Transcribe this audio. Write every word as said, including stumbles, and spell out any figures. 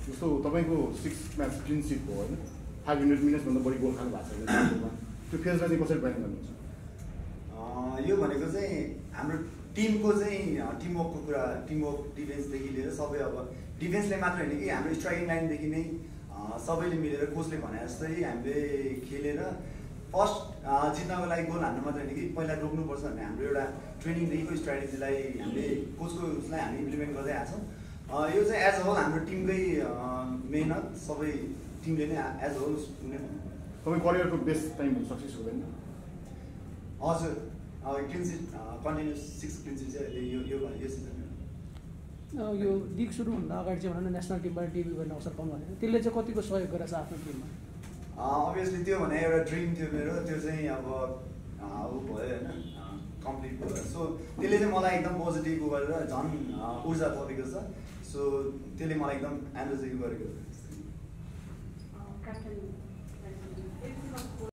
जस्तो तपाईँको six match clean seat भयो होइन, फाइभ हन्ड्रेड मिनट्सभन्दा बढी गोल खानु भएको छ, त्यो फेजलाई चाहिँ कसरी बयान गर्नुहुन्छ? यो भनेको चाहिँ हाम्रो टिमको चाहिँ टिमवर्कको कुरा, टिमवर्क डिफेन्सदेखि लिएर सबै, अब डिफेन्सले मात्र होइन कि हाम्रो स्ट्राइकिङ लाइनदेखि नै सबैले मिलेर कोचले भने जस्तै हामीले खेलेर फर्स्ट जित्नको लागि गोल हान्नु मात्र होइन कि पहिला रोक्नुपर्छ भन्ने हाम्रो एउटा ट्रेनिङदेखिको स्ट्राटेजीलाई हामीले कोचको उसलाई हामी इम्प्लिमेन्ट गर्दै आएको छौँ। यो चाहिँ एज अ होल हाम्रो टिमकै मेहनत, सबै टिमले नै एज अ होल हुने। तपाईँ करियरको बेस्ट टाइम हुन सक्सेस हुँदैन? हजुर, अब clean sheet continuous six clean sheet चाहिँ यो यो यो सिजन यो लिग सुरुभन्दा अगाडि चाहिँ भनौँ न नेसनल टिमबाट डेब्यु गर्ने अवसर पाउनु भनेको त्यसले चाहिँ कतिको सहयोग गरेछ आफ्नो टिममा? अभियसली त्यो भने एउटा ड्रिम थियो मेरो, त्यो चाहिँ अब ऊ भयो होइन, कम्प्लिट भयो। सो त्यसले चाहिँ मलाई एकदम पोजिटिभ गरेर झन् ऊर्जा थपेको छ। सो त्यसले मलाई एकदम एनर्जी गरेको छ।